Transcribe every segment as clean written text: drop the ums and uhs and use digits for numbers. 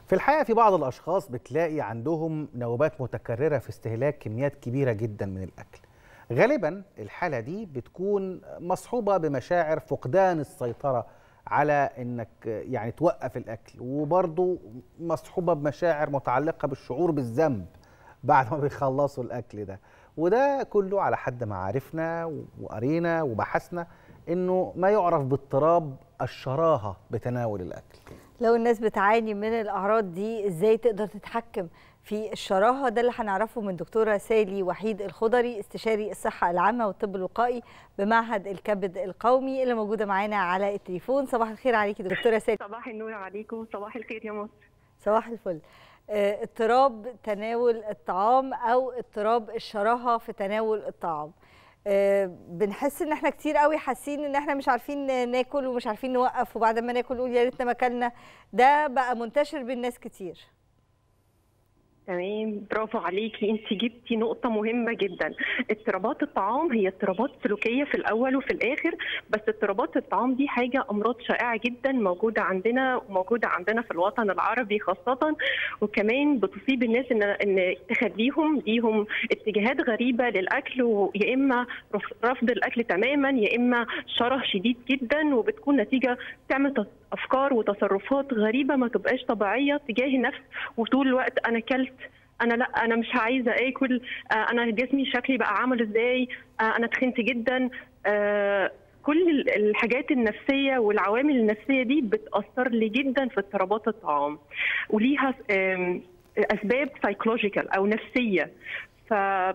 في الحقيقة في بعض الأشخاص بتلاقي عندهم نوبات متكررة في استهلاك كميات كبيرة جدا من الأكل. غالبا الحالة دي بتكون مصحوبة بمشاعر فقدان السيطرة على إنك يعني توقف الأكل، وبرضه مصحوبة بمشاعر متعلقة بالشعور بالذنب بعد ما بيخلصوا الأكل ده. وده كله على حد ما عرفنا وقرينا وبحثنا إنه ما يعرف باضطراب الشراهة بتناول الأكل. لو الناس بتعاني من الأعراض دي إزاي تقدر تتحكم في الشراهة؟ ده اللي هنعرفه من دكتورة سالي وحيد الخضري، استشاري الصحة العامة والطب الوقائي بمعهد الكبد القومي، اللي موجودة معانا على التليفون. صباح الخير عليكي دكتورة سالي. صباح النور عليكم، صباح الخير يا مصر. صباح الفل. اضطراب تناول الطعام أو اضطراب الشراهة في تناول الطعام. بنحس ان احنا كتير قوي حاسين ان احنا مش عارفين ناكل ومش عارفين نوقف، وبعد ما ناكل نقول يا ريتنا ما اكلنا. ده بقى منتشر بين ناس كتير. تمام، برافو عليكي، انت جبتي نقطة مهمة جدا. اضطرابات الطعام هي اضطرابات سلوكية في الأول وفي الآخر، بس اضطرابات الطعام دي حاجة أمراض شائعة جدا موجودة عندنا في الوطن العربي خاصة، وكمان بتصيب الناس إن تخليهم ليهم اتجاهات غريبة للأكل، ويا إما رفض الأكل تماما يا إما شره شديد جدا، وبتكون نتيجة تعمل أفكار وتصرفات غريبة ما تبقاش طبيعية تجاه النفس، وطول الوقت أنا كلت، انا لا انا مش عايزه اكل، انا جسمي شكلي بقى عامل ازاي، انا تخنت جدا. كل الحاجات النفسيه والعوامل النفسيه دي بتاثر لي جدا في اضطرابات الطعام، وليها اسباب سايكولوجيكال او نفسيه، ف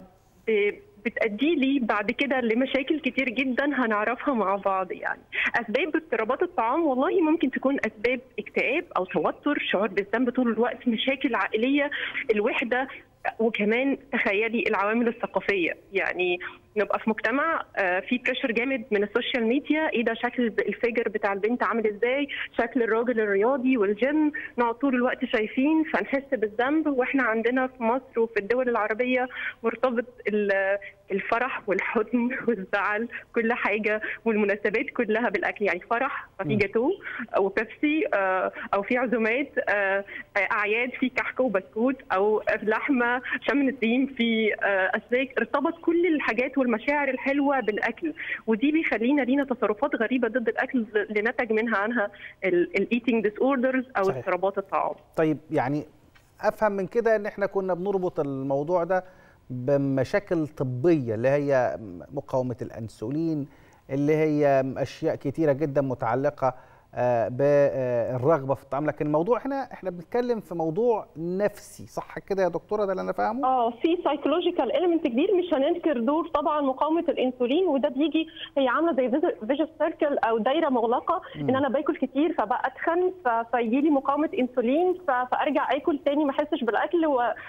بتأدي لي بعد كده لمشاكل كتير جدا هنعرفها مع بعض. يعني اسباب اضطرابات الطعام والله ممكن تكون اسباب اكتئاب او توتر، شعور بالذنب طول الوقت، مشاكل عائليه، الوحده، وكمان تخيلي العوامل الثقافيه. يعني نبقى في مجتمع في بريشر جامد من السوشيال ميديا، ايه ده شكل الفيجر بتاع البنت عامل ازاي، شكل الراجل الرياضي والجيم، نقعد طول الوقت شايفين فنحس بالذنب. واحنا عندنا في مصر وفي الدول العربيه مرتبط الفرح والحزن والزعل، كل حاجه والمناسبات كلها بالاكل. يعني فرح ففي جاتو او بيبسي، او في عزومات، اعياد في كحك وبسكوت، او لحمه، شم النسيم، في اسماك. ارتبط كل الحاجات والمشاعر الحلوه بالاكل، ودي بيخلينا لينا تصرفات غريبه ضد الاكل اللي نتج منها عنها الايتنج ديس اوردرز او اضطرابات الطعام. طيب يعني افهم من كده ان احنا كنا بنربط الموضوع ده بمشاكل طبيه اللي هي مقاومه الانسولين، اللي هي اشياء كتيره جدا متعلقه بالرغبه في الطعام، لكن الموضوع هنا احنا بنتكلم في موضوع نفسي، صح كده يا دكتوره؟ ده اللي انا فاهمه. في سايكولوجيكال اليمنت كبير، مش هننكر دور طبعا مقاومه الانسولين، وده بيجي هي عامله زي فيجوس سيركل او دايره مغلقه، ان انا باكل كتير فبقى اتخن، فيجي لي مقاومه انسولين، فارجع اكل تاني ما احسش بالاكل،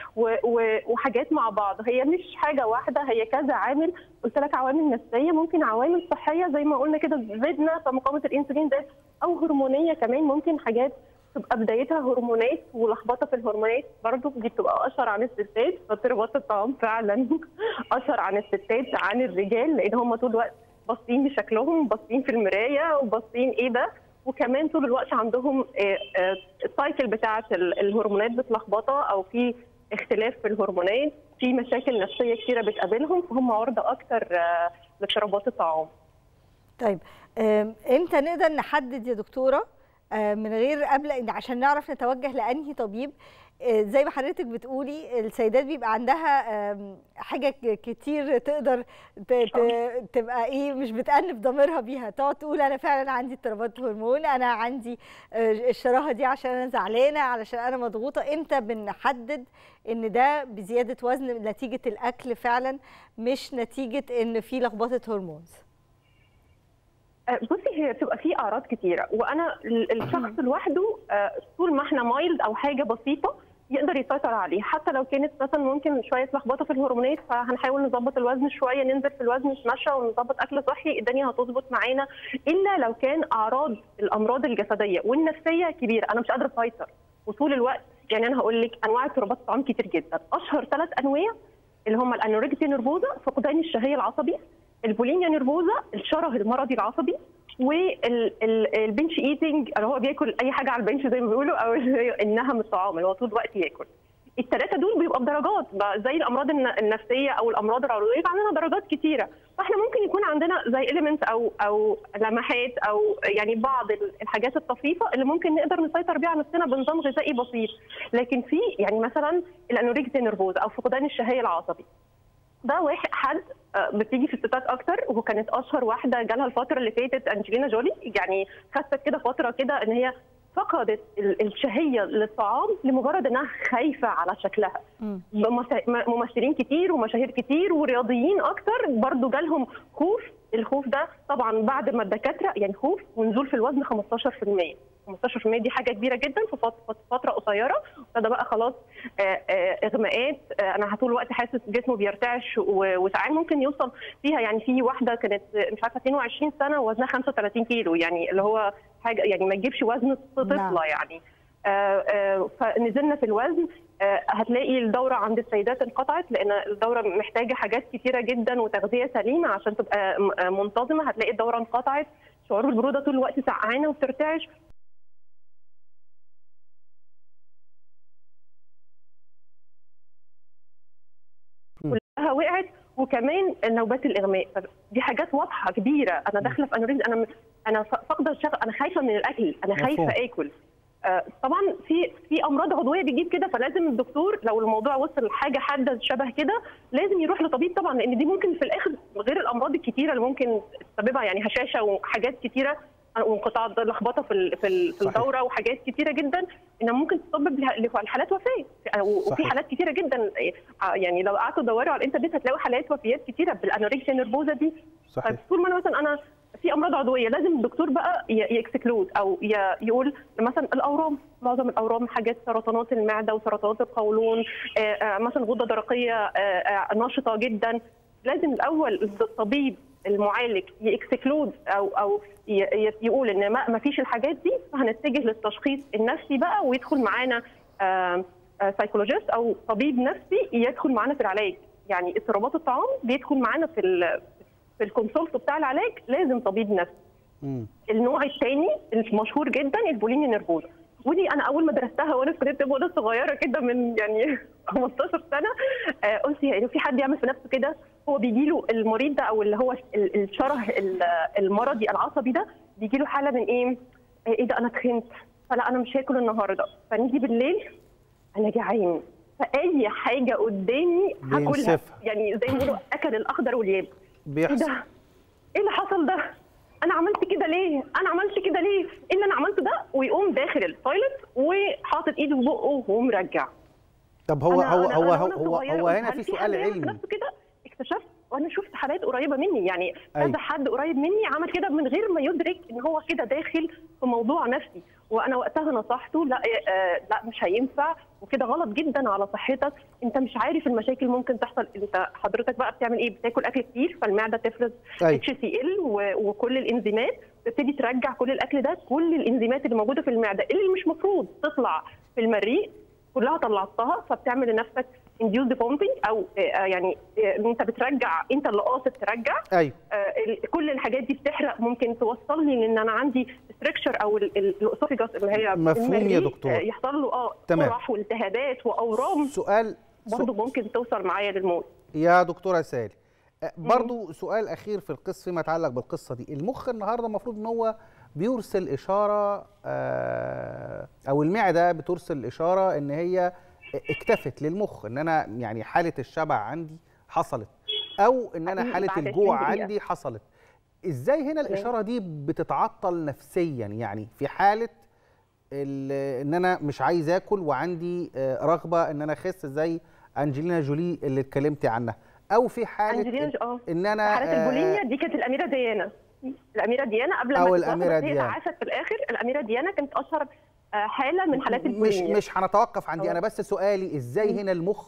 وحاجات مع بعض. هي مش حاجه واحده، هي كذا عامل. قلت لك عوامل نفسيه، ممكن عوامل صحيه زي ما قلنا كده زدنا فمقاومه الانسولين ده، او هرمونيه كمان. ممكن حاجات تبقى بدايتها هرمونات ولخبطه في الهرمونات، برضه دي بتبقى اشهر عن الستات. فاضطرابات الطعام فعلا اشهر عن الستات عن الرجال، لان هم طول الوقت باصين لشكلهم، باصين في المرايه وباصين ايه ده، وكمان طول الوقت عندهم السايكل بتاعه الهرمونات متلخبطه، او في اختلاف في الهرمونات، في مشاكل نفسيه كثيره بتقابلهم، فهم عرضه اكثر لاضطرابات الطعام. طيب امتى نقدر نحدد يا دكتوره من غير قبل عشان نعرف نتوجه لانهي طبيب؟ زي ما حضرتك بتقولي السيدات بيبقى عندها حاجه كتير تقدر تبقى ايه، مش بتأنف ضميرها بيها، تقعد تقول انا فعلا عندي اضطرابات هرمون، انا عندي الشراهه دي عشان انا زعلانه، علشان انا مضغوطه. امتى بنحدد ان ده بزياده وزن نتيجه الاكل فعلا، مش نتيجه ان في لخبطه هرمونز؟ بصي، هي بتبقى فيه اعراض كتيره، وانا الشخص لوحده طول ما احنا مايلد او حاجه بسيطه يقدر يسيطر عليه، حتى لو كانت مثلا ممكن شويه لخبطه في الهرمونات، فهنحاول نظبط الوزن شويه، ننزل في الوزن، نتمشى ونظبط اكل صحي، الدنيا هتظبط معانا. الا لو كان اعراض الامراض الجسديه والنفسيه كبيره، انا مش قادره اسيطر وطول الوقت. يعني انا هقول لك انواع اضطرابات الطعام كتير جدا، اشهر 3 انواع اللي هم الانوركسيا نيرفوزا، فقدان الشهيه العصبي، البوليميا نيرفوزا، الشره المرضي العصبي، والبنش ايتنج اللي هو بياكل اي حاجه على البنش زي ما بيقولوا، او النهم الطعام اللي هو طول الوقت ياكل. الثلاثه دول بيبقوا بدرجات زي الامراض النفسيه او الامراض العضويه، يبقى عندنا درجات كتيره. فاحنا ممكن يكون عندنا زي اليمنت او لمحات او يعني بعض الحاجات الطفيفه اللي ممكن نقدر نسيطر بيها على نفسنا بنظام غذائي بسيط. لكن في يعني مثلا الانوركسيا نيرفوزا او فقدان الشهيه العصبي، ده حد بتيجي في الستات اكتر، وكانت اشهر واحده جالها الفتره اللي فاتت انجلينا جولي. يعني خدت كده فتره كده ان هي فقدت الشهيه للطعام لمجرد انها خايفه على شكلها. ممثلين كتير ومشاهير كتير ورياضيين اكتر برضو جالهم خوف. الخوف ده طبعا بعد ما الدكاتره يعني خوف ونزول في الوزن 15%. 15% دي حاجه كبيره جدا في فتره قصيره. ده بقى خلاص اغماءات، انا طول الوقت حاسس جسمه بيرتعش، وساعات ممكن يوصل فيها. يعني في واحده كانت مش عارفه 22 سنه ووزنها 35 كيلو، يعني اللي هو حاجه يعني ما تجيبش وزن طفله يعني. فنزلنا في الوزن. هتلاقي الدوره عند السيدات انقطعت، لان الدوره محتاجه حاجات كتيره جدا وتغذيه سليمه عشان تبقى منتظمه. هتلاقي الدوره انقطعت، شعور البروده طول الوقت سقعانه وبترتعش، كلها وقعت. وكمان نوبات الاغماء، دي حاجات واضحه كبيره. انا داخله في انوركسيا، انا فاقده الشغف، انا خايفه من الاكل، انا خايفه اكل. طبعا في امراض عضويه بتجيب كده، فلازم الدكتور لو الموضوع وصل لحاجه حاده شبه كده لازم يروح لطبيب طبعا، لان دي ممكن في الاخر غير الامراض الكتيره اللي ممكن تسببها، يعني هشاشه وحاجات كتيره وانقطاع لخبطه في الدوره وحاجات كتيره جدا انها ممكن تسبب لحالات وفاه. وفي حالات كتيره جدا، يعني لو قعدتوا تدوروا على الانترنت هتلاقوا حالات وفيات كتيره بالانوركسيا نيرفوزا دي. طيب طول ما انا مثلا في امراض عضويه لازم الدكتور بقى يكسكلود او يقول مثلا الاورام، معظم الاورام حاجات سرطانات المعده وسرطانات القولون، مثلا غده درقيه نشطه جدا. لازم الاول الطبيب المعالج يكسكلود او يقول ان ما فيش الحاجات دي، فهنتجه للتشخيص النفسي بقى، ويدخل معانا سايكولوجيست او طبيب نفسي يدخل معانا في العلاج. يعني اضطرابات الطعام بيدخل معانا في الكونسولت بتاع العلاج، لازم طبيب نفسي. النوع الثاني المشهور جدا البوليميا نيرفوزا، ودي انا اول ما درستها وانا في كليه وانا صغيره كده من يعني 15 سنه، قلت يعني في حد يعمل في نفسه كده؟ هو بيجي له المريض ده او اللي هو الشره المرضي العصبي ده بيجي له حاله من ايه ده انا تخنت، فلا انا مش هاكل النهارده، فنيجي بالليل انا جعان، فاي حاجه قدامي هاكلها. يعني زي ما بيقولوا اكل الاخضر واليابس. بيحصل. ايه اللي حصل ده؟ انا عملت كده ليه؟ انا عملت كده ليه؟ ايه اللي انا عملته ده؟ ويقوم داخل التويلت وحاطط ايده في بقه ومرجع. طب هو هنا في سؤال علمي كده. اكتشفت وانا شفت حالات قريبه مني، يعني كذا حد قريب مني عمل كده من غير ما يدرك ان هو كده داخل في موضوع نفسي. وانا وقتها نصحته لا لا مش هينفع، وكده غلط جدا على صحتك، انت مش عارف المشاكل ممكن تحصل. انت حضرتك بقى بتعمل ايه؟ بتاكل اكل كتير فالمعده تفرز HCl وكل الانزيمات تبتدي ترجع كل الاكل ده، كل الانزيمات اللي موجوده في المعده اللي مش مفروض تطلع في المريء كلها طلعتها، فبتعمل لنفسك induced vomiting او يعني انت بترجع، انت اللي قاصد ترجع. ايوه. كل الحاجات دي بتحرق، ممكن توصلني لان انا عندي ستركشر او الاسوفيجاس اللي هي مفهوم يا دكتور، يحصل له قرح والتهابات واورام. سؤال برضه ممكن توصل معايا للموت. يا دكتوره سالي، برضه سؤال اخير في القصه فيما يتعلق بالقصه دي. المخ النهارده المفروض ان هو بيرسل اشاره او المعده بترسل اشاره ان هي اكتفت للمخ، ان انا يعني حاله الشبع عندي حصلت، او ان انا حاله الجوع عندي حصلت. ازاي هنا الاشاره دي بتتعطل نفسيا؟ يعني في حاله ان انا مش عايز اكل وعندي رغبه ان انا اخس زي انجلينا جولي اللي اتكلمتي عنها، او في حاله ان انا حالات البوليميا دي كانت الاميره ديانا. الاميره ديانا قبل ما الاميره ديانا عاشت في الاخر. الاميره ديانا كانت اشهر حاله من حالات البوليميا. مش هنتوقف عندي انا، بس سؤالي ازاي هنا المخ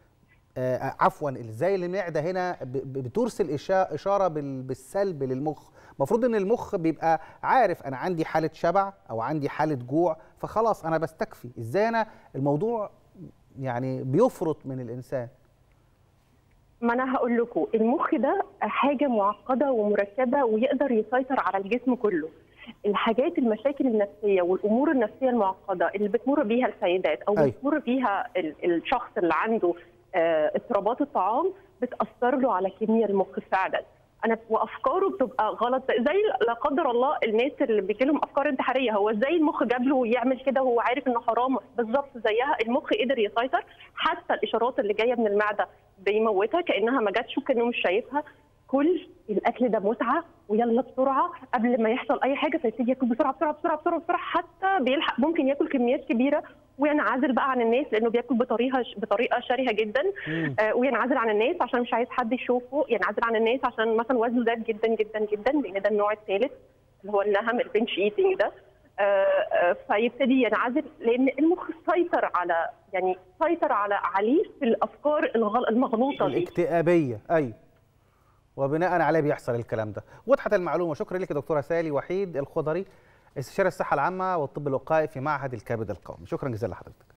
عفوا ازاي المعده هنا بترسل اشاره بالسلب للمخ؟ المفروض ان المخ بيبقى عارف انا عندي حاله شبع او عندي حاله جوع فخلاص انا بستكفي. ازاي انا الموضوع يعني بيفرط من الانسان؟ ما انا هقول لكم، المخ ده حاجه معقده ومركبه ويقدر يسيطر على الجسم كله. الحاجات المشاكل النفسيه والامور النفسيه المعقده اللي بتمر بيها السيدات او بتمر بيها الشخص اللي عنده اضطرابات الطعام بتاثر له على كيمياء المخ فعلا. وافكاره بتبقى غلط، زي لا قدر الله الناس اللي بيجي لهم افكار انتحاريه، هو ازاي المخ جاب له يعمل كده وهو عارف انه حرام؟ بالظبط زيها، المخ قدر يسيطر. حتى الاشارات اللي جايه من المعده بيموتها كانها ما جاتش وكانه مش شايفها. كل الاكل ده متعه ويلا بسرعه قبل ما يحصل اي حاجه، فيبتدي ياكل بسرعه بسرعه بسرعه بسرعه بسرعه، حتى بيلحق ممكن ياكل كميات كبيره وينعزل بقى عن الناس لانه بياكل بطريقه شرهه جدا. وينعزل عن الناس عشان مش عايز حد يشوفه، ينعزل عن الناس عشان مثلا وزنه زاد جدا جدا جدا، لان ده النوع الثالث اللي هو النهم البنش ايتنج ده. فيبتدي ينعزل لان المخ سيطر على عليه في الافكار المغلوطه دي الاكتئابيه. ايوه، وبناء عليه بيحصل الكلام ده. وضحت المعلومه. شكرا لك دكتوره سالي وحيد الخضري، استشاري الصحه العامه والطب الوقائي في معهد الكبد القومي. شكرا جزيلا لحضرتك.